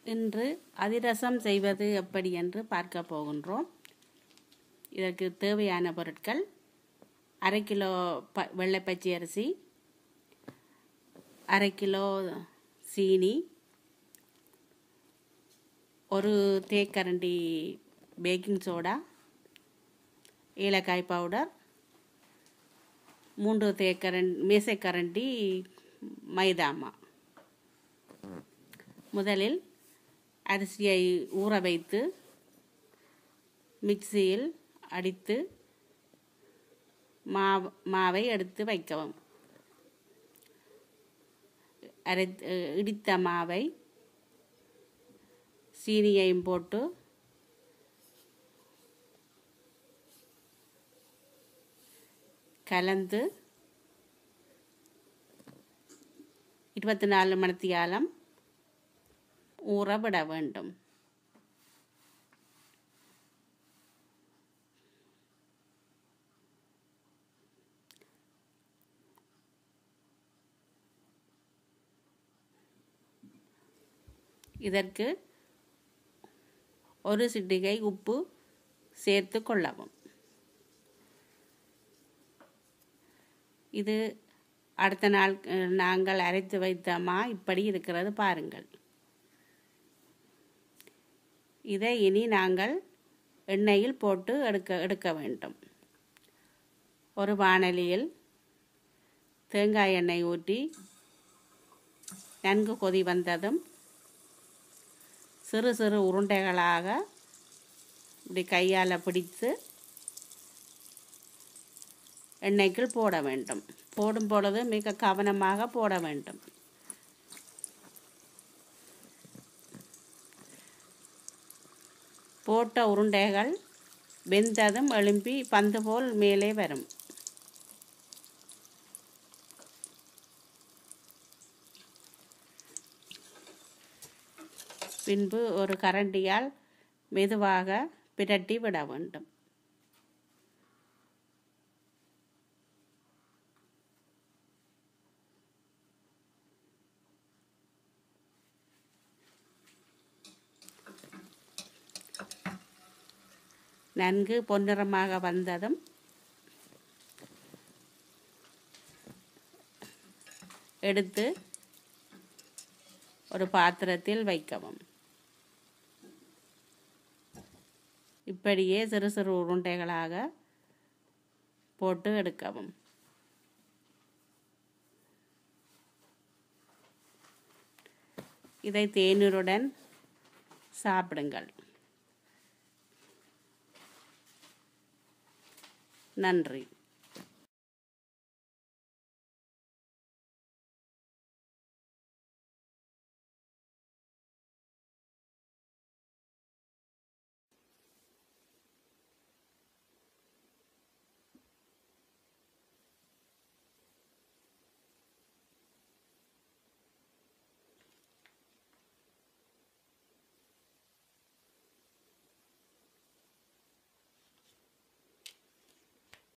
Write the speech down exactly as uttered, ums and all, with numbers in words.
இன்று அதிரசம் செய்வது எப்படி என்று பார்க்க போகின்றோம். இதற்கு தேவையான பொருட்கள்: அரை கிலோ ப வெள்ளை பச்சை அரிசி, அரை கிலோ சீனி, ஒரு தேக்கரண்டி பேக்கிங் சோடா, ஏலக்காய் பவுடர், மூன்று தேக்கரண்டி மேசைக்கரண்டி மைதாமா. முதலில் அரிசியை ஊற வைத்து மிக்சியில் அடித்து மாவு மாவை எடுத்து வைக்கவும். அரை இடித்த மாவை சீனியையும் போட்டு கலந்து இருபத்தி நாலு மணித்தியாலம் ஊற விட வேண்டும். இதற்கு ஒரு சிட்டிகை உப்பு சேர்த்து கொள்ளவும். இது அடுத்த நாள் நாங்கள் அரைத்து வைத்த மா இப்படி இருக்கிறது பாருங்கள். இதை இனி நாங்கள் எண்ணெயில் போட்டு எடுக்க எடுக்க வேண்டும். ஒரு வாணலியில் தேங்காய் எண்ணெய் ஊற்றி நன்கு கொதி வந்ததும் சிறு சிறு உருண்டைகளாக இப்படி கையால் பிடித்து எண்ணெய்க்குள் போட வேண்டும். போடும் பொழுது மிக கவனமாக போட வேண்டும். போட்ட உருண்டைகள் வெந்ததும் எழும்பி பந்து போல் மேலே வரும். பின்பு ஒரு கரண்டியால் மெதுவாக பிரட்டி விட வேண்டும். நன்கு பொன்னிறமாக வந்ததும் எடுத்து ஒரு பாத்திரத்தில் வைக்கவும். இப்படியே சிறு சிறு உருண்டைகளாக போட்டு எடுக்கவும். இதை தேநீருடன் சாப்பிடுங்கள். நன்றி.